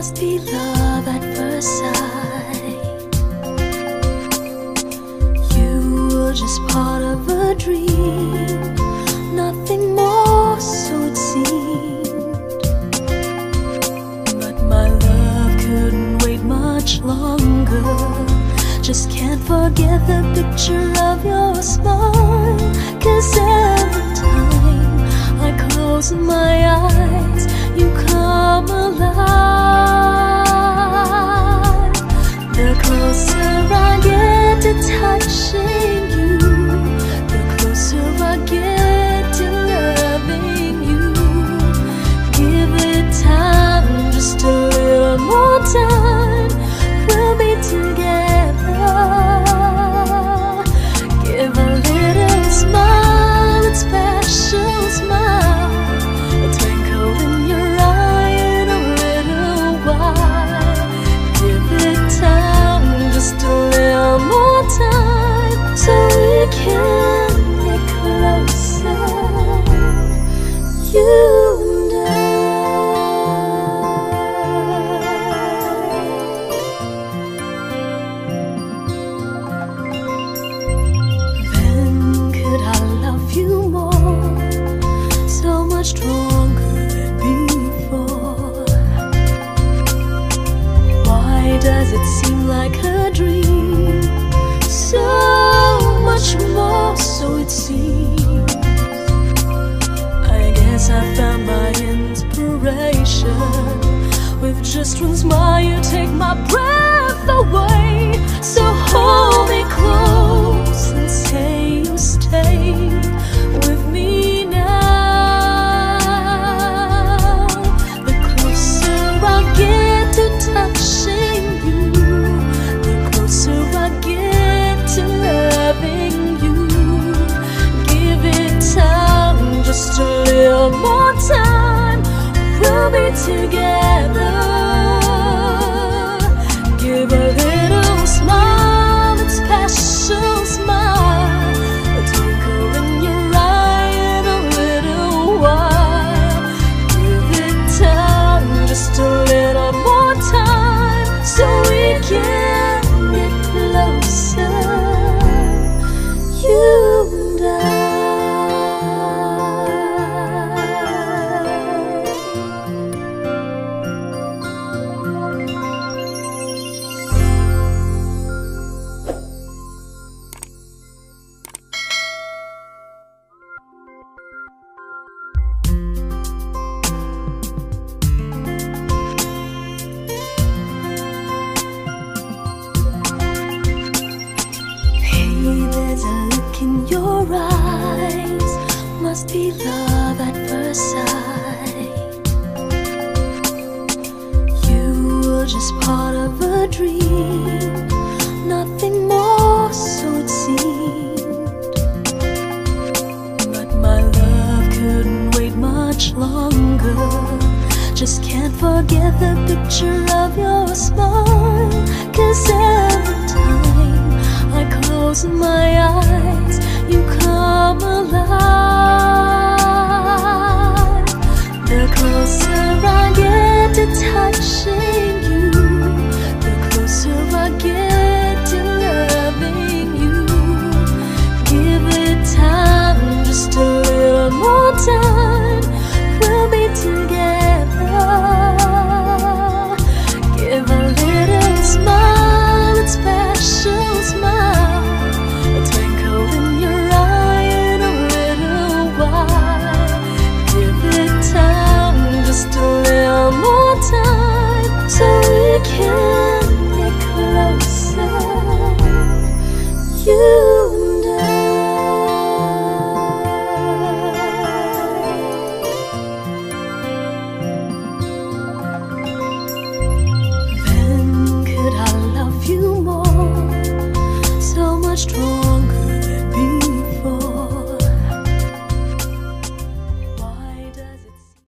must be love at first sight. You were just part of a dream, nothing more, so it seemed. But my love couldn't wait much longer. Just can't forget the picture of your smile. 'Cause every time I close my eyes, you come alive. The closer I get to touching you, the closer I get to loving you. Give it time, just a little more time, we'll be together. Give a little smile, a special smile, a twinkle in your eye in a little while. Give it time, just a little more time, so we can get closer, you and I. Then could I love you more, so much stronger than before? Why does it seem like a dream? So much more, so it seems. I guess I found my inspiration. With just one smile you take my breath away. So hold me close and say you stay with me now. The closer I get to touching you, the closer I get to loving you. Give it time, just a little more time, we'll be together. Give a little smile, a special smile, a twinkle in your eye in a little while. Give it time, just a little more time, so we can get closer, you and I. There's a look in your eyes, must be love at first sight. You were just part of a dream, nothing more, so it seemed. But my love couldn't wait much longer. Just can't forget the picture of your smile. 'Cause every time I close my eyes, you come alive. The closer I get to touching you, the closer I get to loving you. Give it time, just a little more time, we'll be together. Give a little smile, a special smile, a twinkle in your eye in a little while. Give it time, just a little more time, so we can get closer, you and I. Then could I love you more, so much stronger